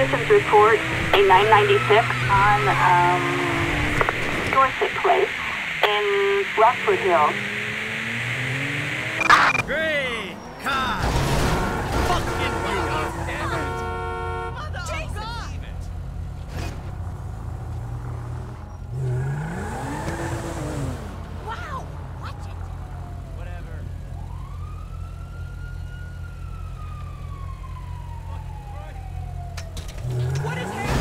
Citizens report a 996 on Dorset Place in Rockford Hills. Great! God! Fucking beautiful! Damn it! Wow! Watch it! Whatever. What is happening?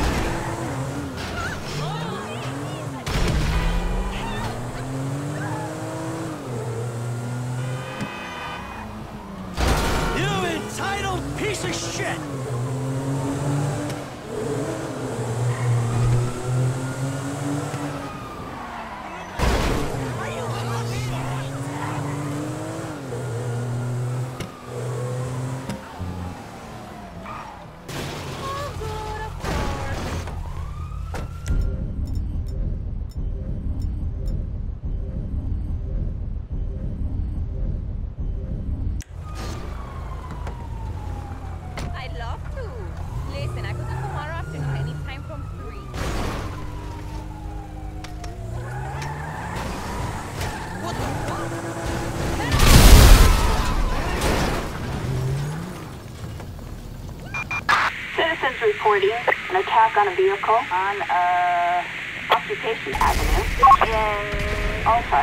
You entitled piece of shit! I'd love to. Listen, I could do tomorrow afternoon anytime from 3. What the fuck? Citizens reporting an attack on a vehicle on Occupation Avenue in Alta.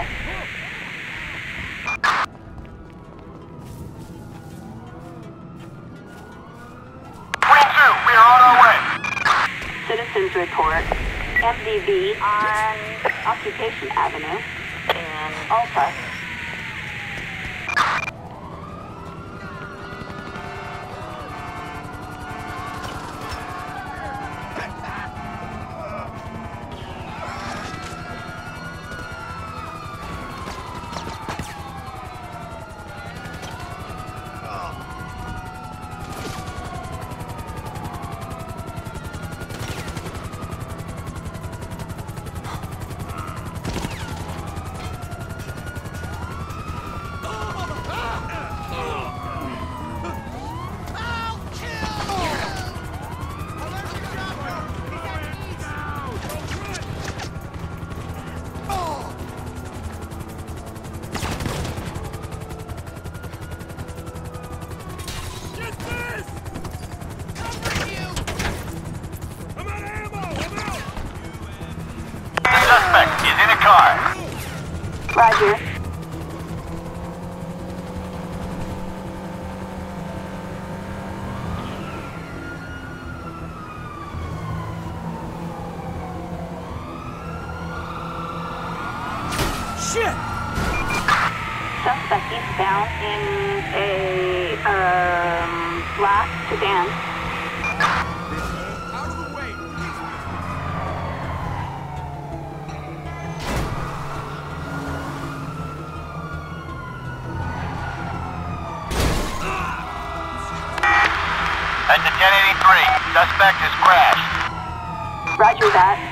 We are on our way. Citizens report MDV on Occupation Avenue in Alta. Suspect is in a car. Roger. Shit! Suspect eastbound in a black sedan. Out of the way! At the 1083, suspect has crashed. Roger that.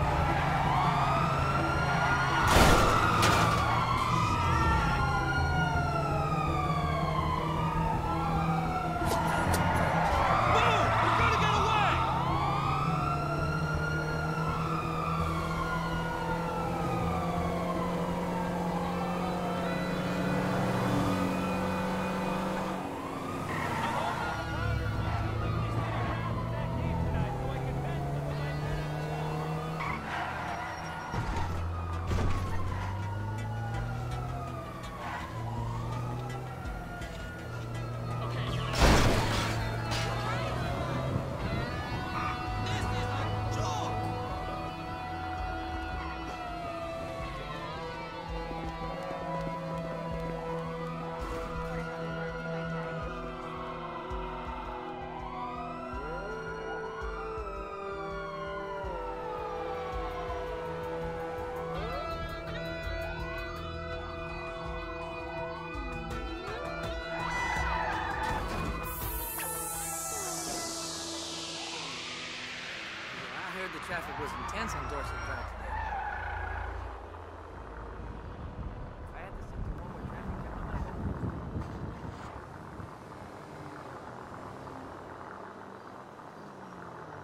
The traffic was intense on Dorset Drive today. I had to sit through one more traffic jam on my own.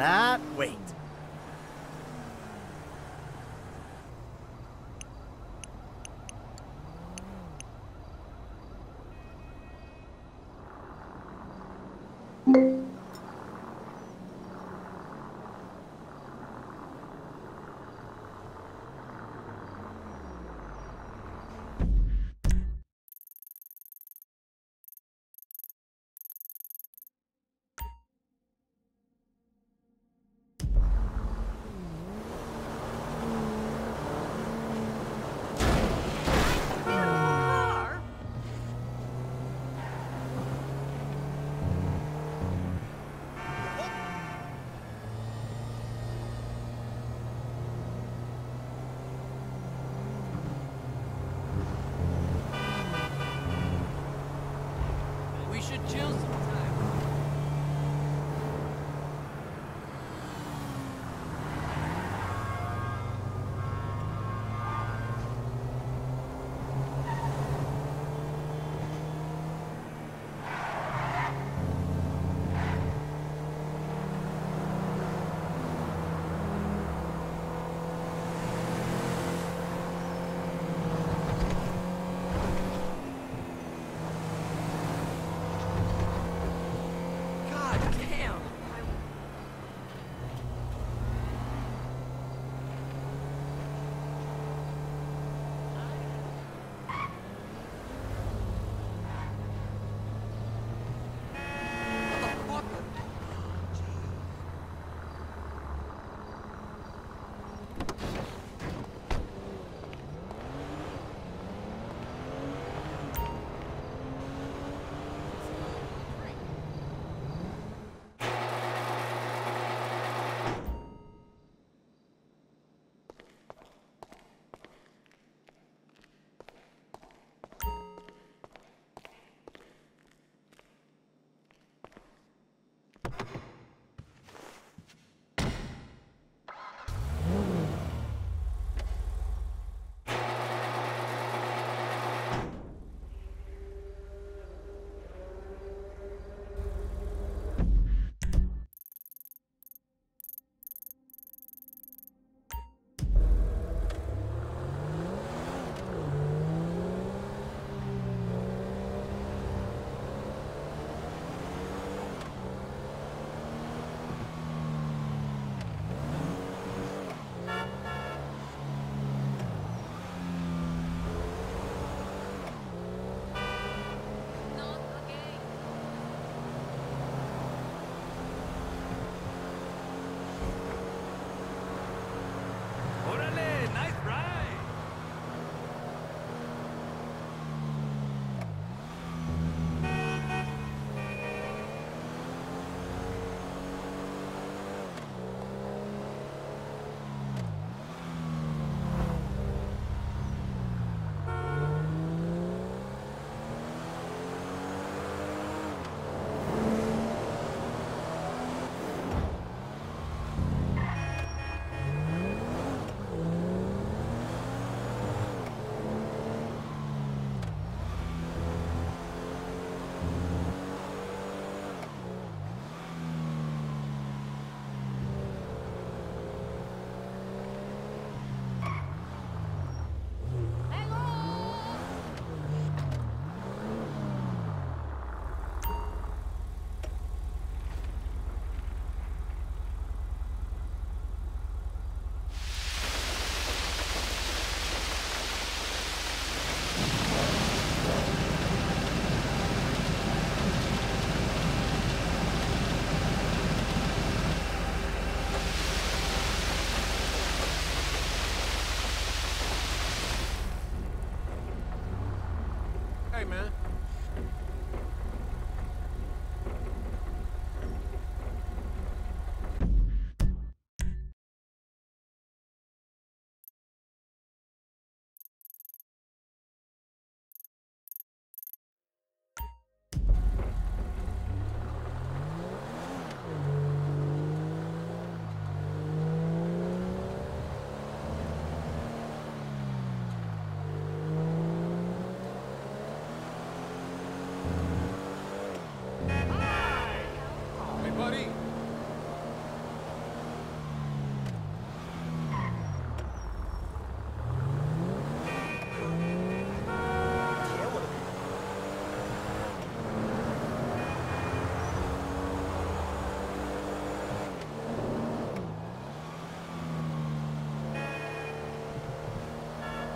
that, wait.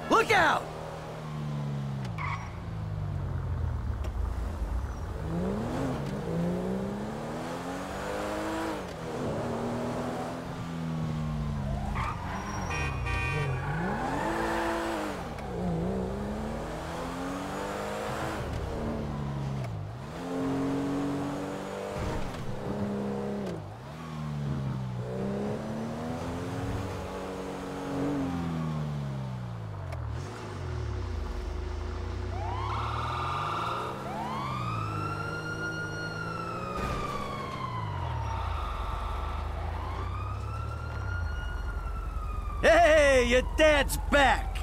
Look out! Hey, your dad's back!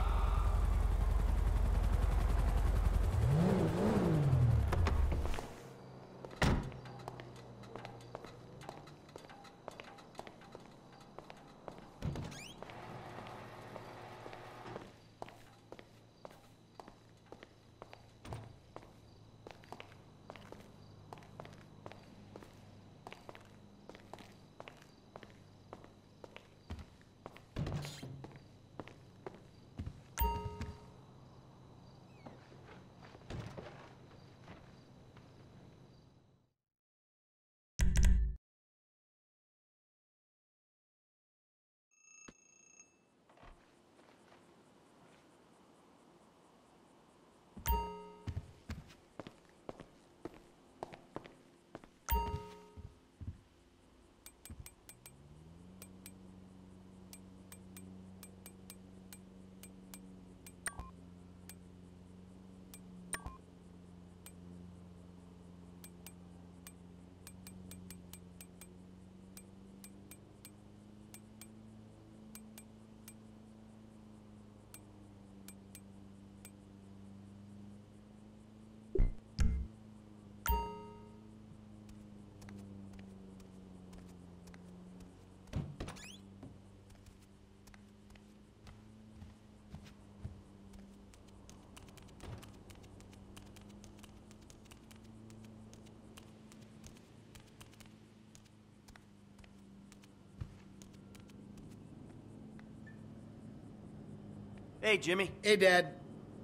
Hey, Jimmy. Hey, Dad.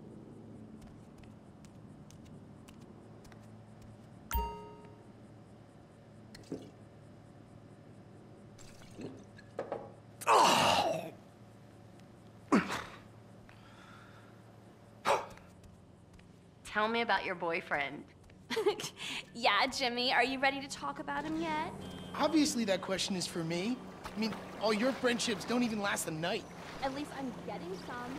Tell me about your boyfriend. Yeah, Jimmy, are you ready to talk about him yet? Obviously, that question is for me. I mean, all your friendships don't even last a night. At least I'm getting some.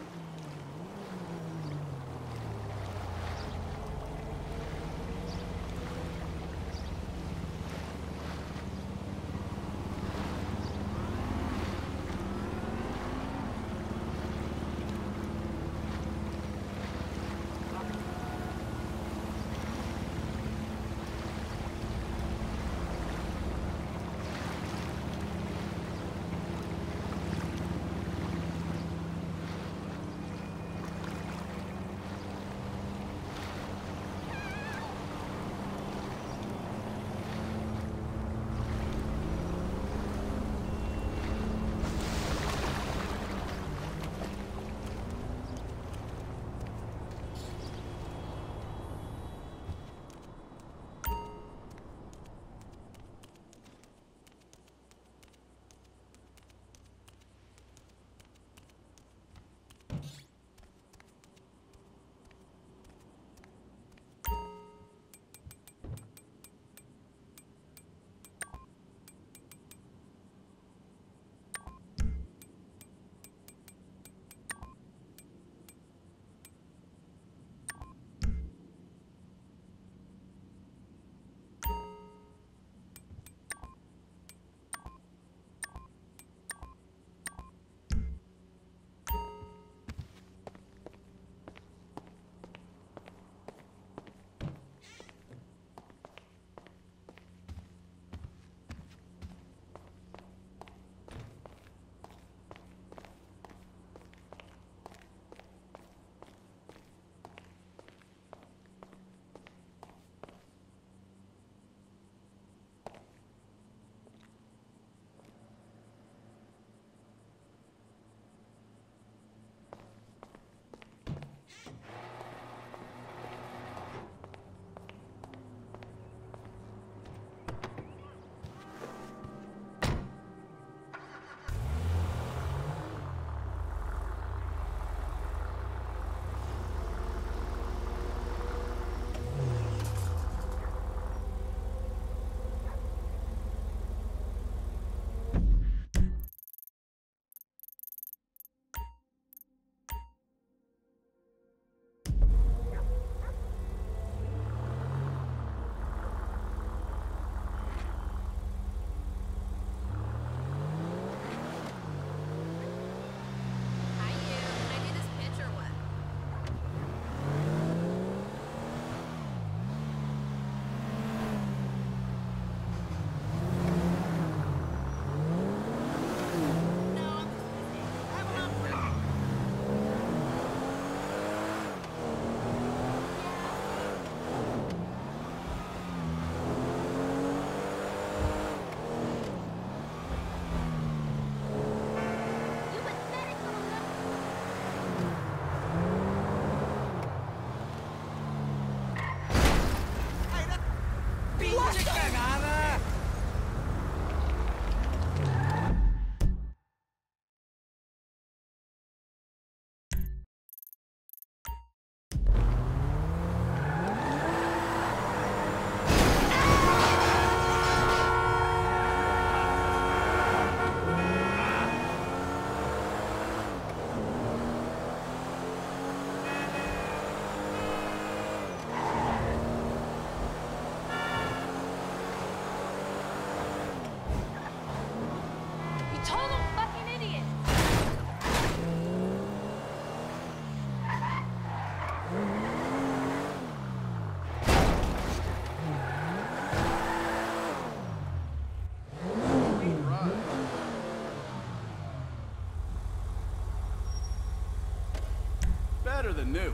better than new.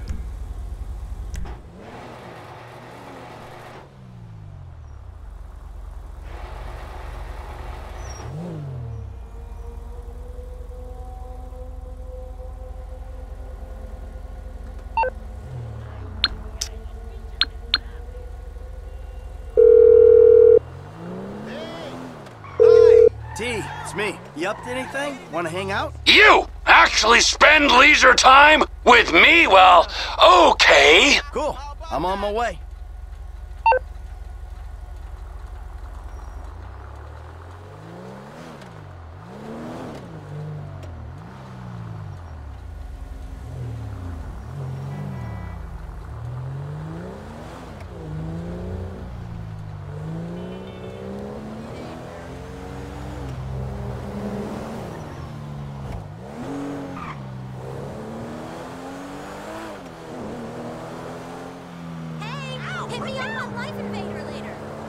T, it's me. You up to anything? Wanna hang out? You actually spend leisure time with me? Well, okay. Cool. I'm on my way. Hit me up on Life Invader later.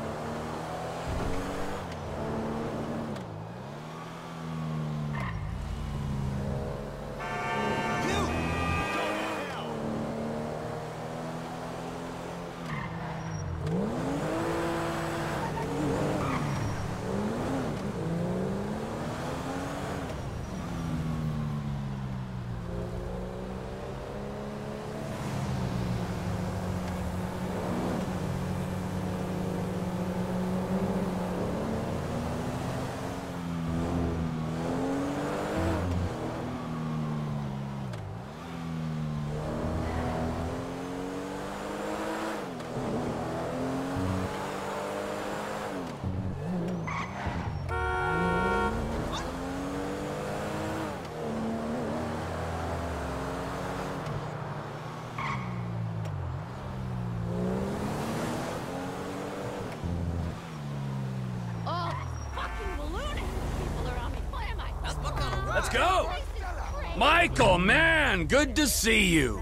Let's go! Michael, man, good to see you.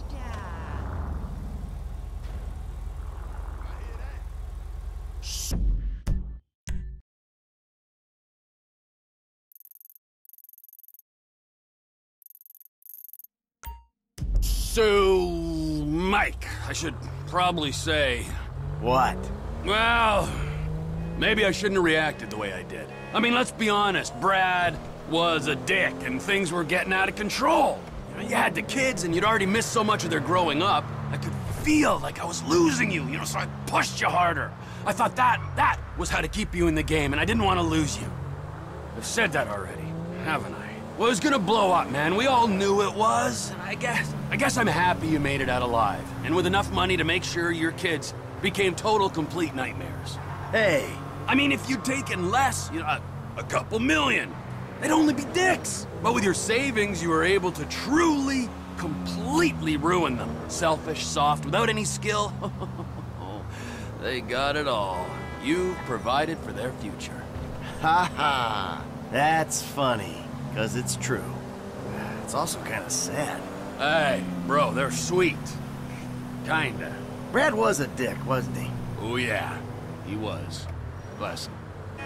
So, Mike, I should probably say... What? Well, maybe I shouldn't have reacted the way I did. I mean, let's be honest, Brad was a dick and things were getting out of control. You had the kids and you'd already missed so much of their growing up. I could feel like I was losing you, so I pushed you harder. I thought that was how to keep you in the game, and I didn't want to lose you. I've said that already, haven't I? Well, it was gonna blow up, man. We all knew it was. And I guess I'm happy you made it out alive. And with enough money to make sure your kids became total, complete nightmares. Hey. I mean, if you'd taken less, a couple million, they'd only be dicks. But with your savings, you were able to truly, completely ruin them. Selfish, soft, without any skill. They got it all. You've provided for their future. Ha ha. That's funny, because it's true. It's also kind of sad. Hey, bro, they're sweet. Kinda. Brad was a dick, wasn't he? Oh yeah, he was. Bless him.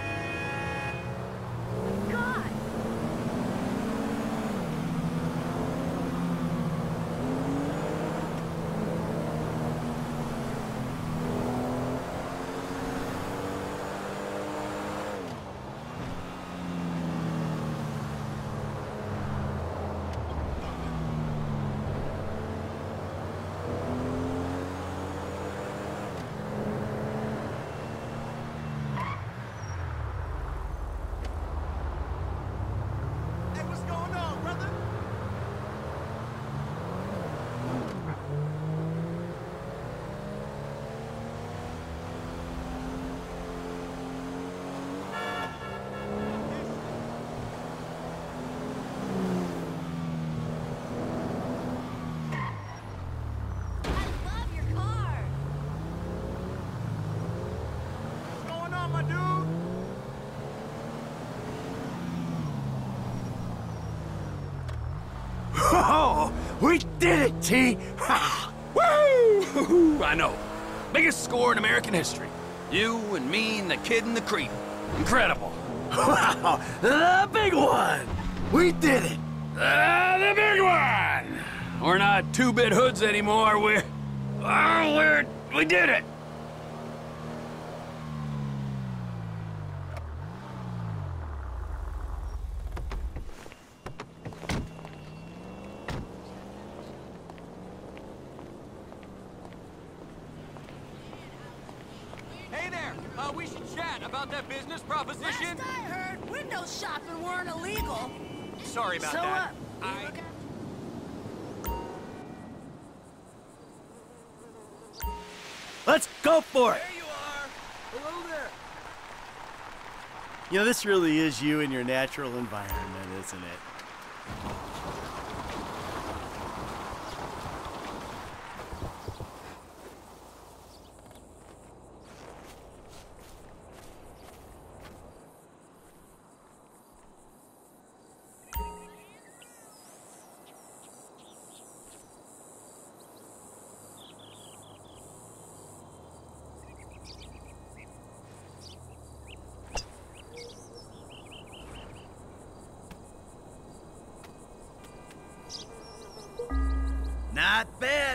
We did it, T! Woo! I know. Biggest score in American history. You and me and the kid in the creek. Incredible. Wow, the big one! We did it! The big one! We're not two-bit hoods anymore. We did it. Hey there! We should chat about that business proposition. Last I heard, window shopping weren't illegal. Sorry about So, that. you look at- Let's go for it! There you are! Hello there! You know, this really is you in your natural environment, isn't it? Not bad.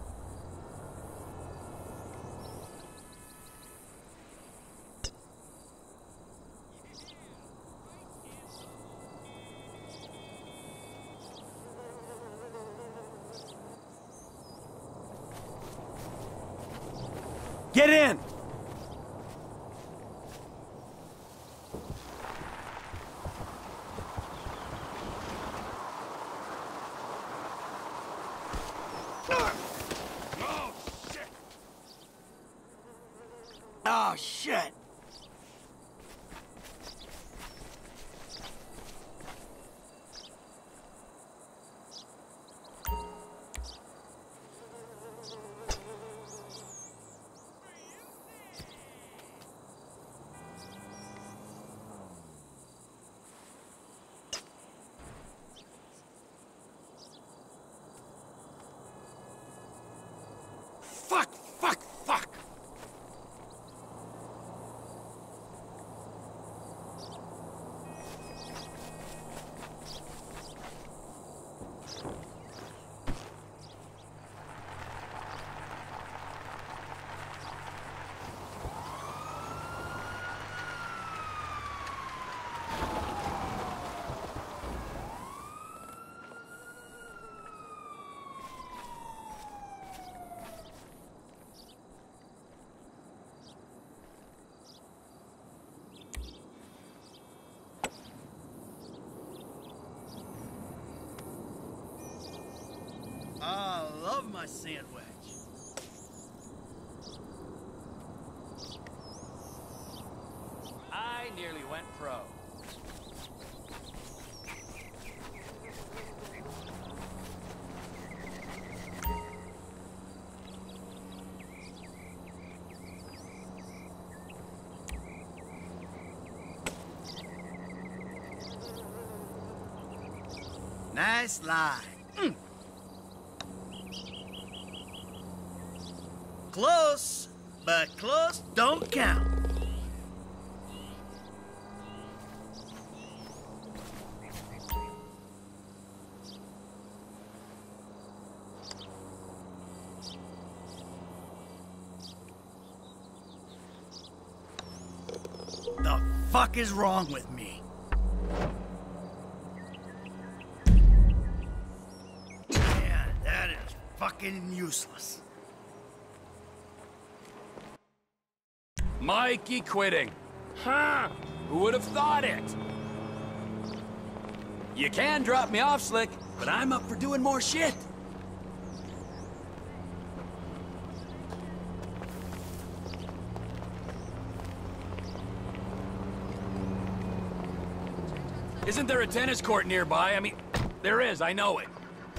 Get in! Oh, shit! Fuck! I love my sandwich. I nearly went pro. Nice lie. Close, but close don't count. The fuck is wrong with me? Man, that is fucking useless. Mikey quitting. Huh? Who would have thought it? You can drop me off, Slick, but I'm up for doing more shit. Isn't there a tennis court nearby? I mean, there is, I know it.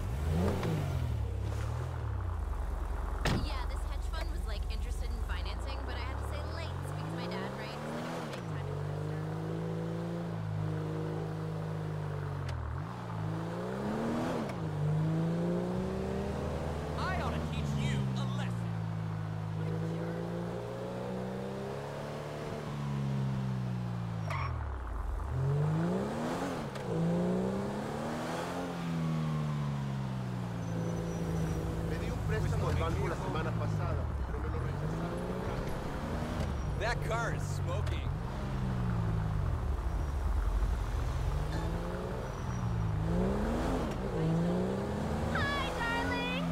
Yeah, this hedge fund was like interested in financing, but I had to say late to speak to my dad, right? Like a big time investor. I ought to teach you a lesson. That car is smoking. Hi, darling.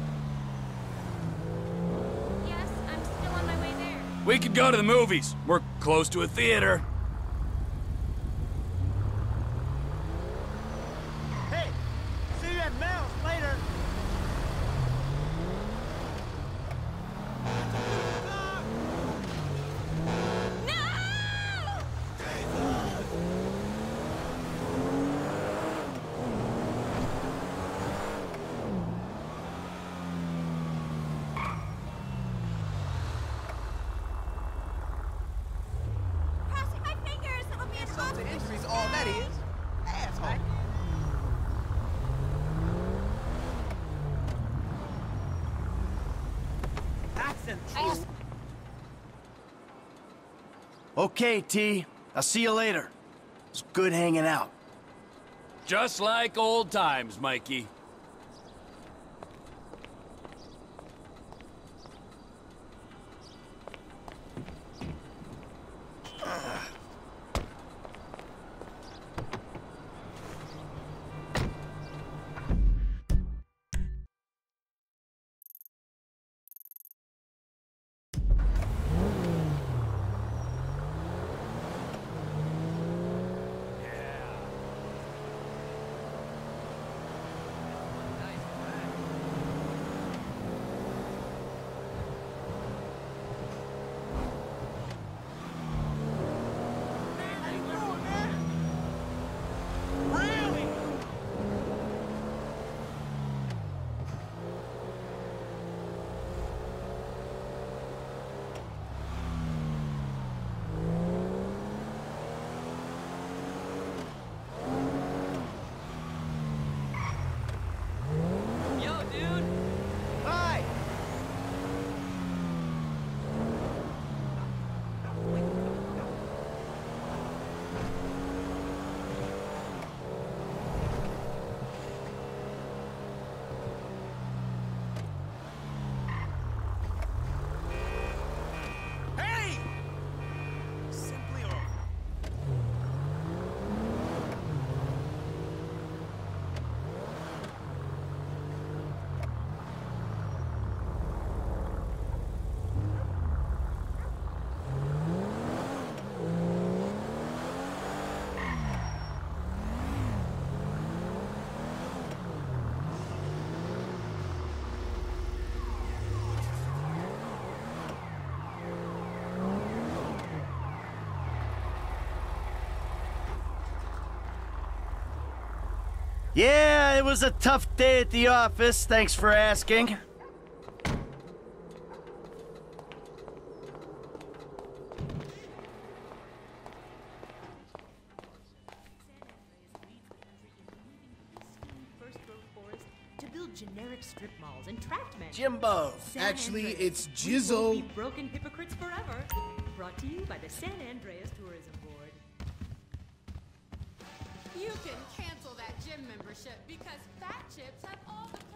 Yes, I'm still on my way there. We could go to the movies. We're close to a theater. Hey, see you at Mel's later. Crossing my fingers, it'll be an Insult to awesome injury's all that is. Asshole. Okay, T. I'll see you later. It's good hanging out. Just like old times, Mikey. Yo, dude. Hi! Hey! Simply over. Yeah, it was a tough day at the office. Thanks for asking. First growth forest to build generic strip malls and tract men. Jimbo. San Actually, Andreas. it's We won't Jizzo. be broken hypocrites forever. Brought to you by the San Andreas Tourism Board. You can cancel that gym membership because Fat Chips have all the